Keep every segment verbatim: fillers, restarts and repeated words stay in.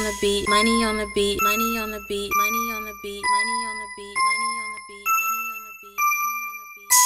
the beat, money on the beat, money on the beat, money on the beat, money on the beat, money on the beat, money on the beat, money on the beat.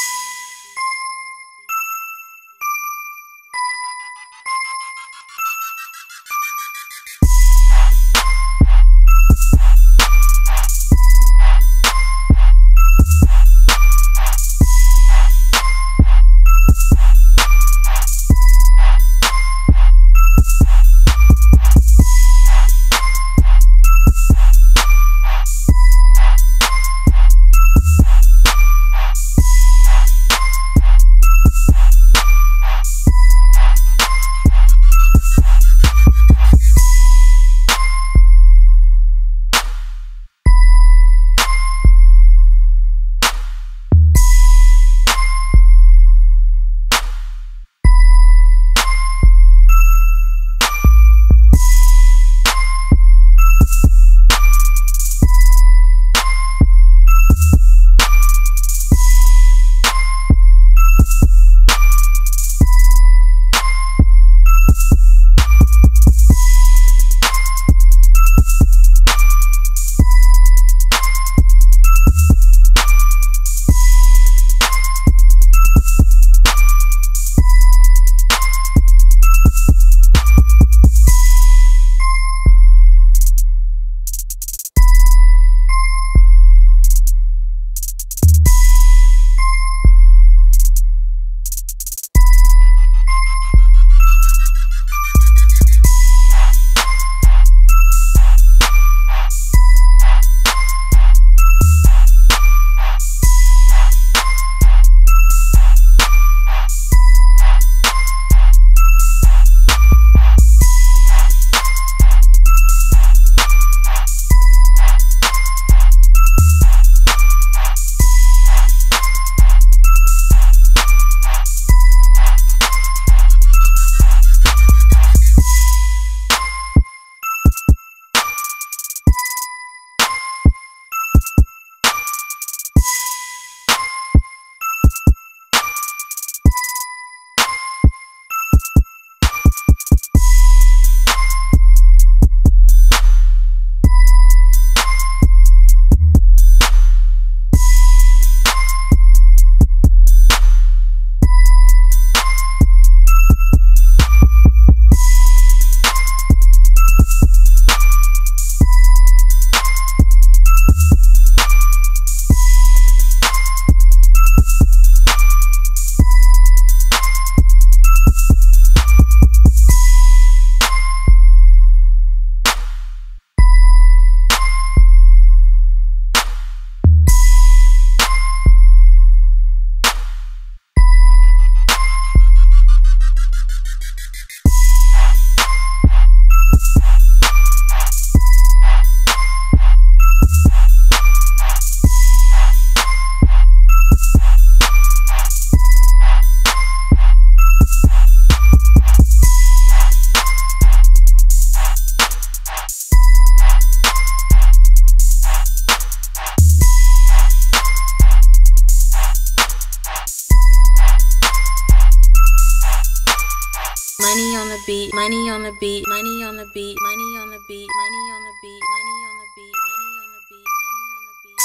Money on the beat, money on the beat, money on the beat, money on the beat, money on the beat, money on the beat, money on the beat, money on the beat.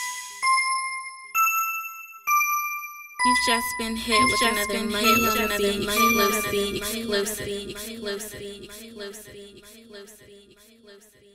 You've just been hit with another money on the beat, money on the beat, exclusive, exclusive, exclusive, exclusive, exclusive, exclusive.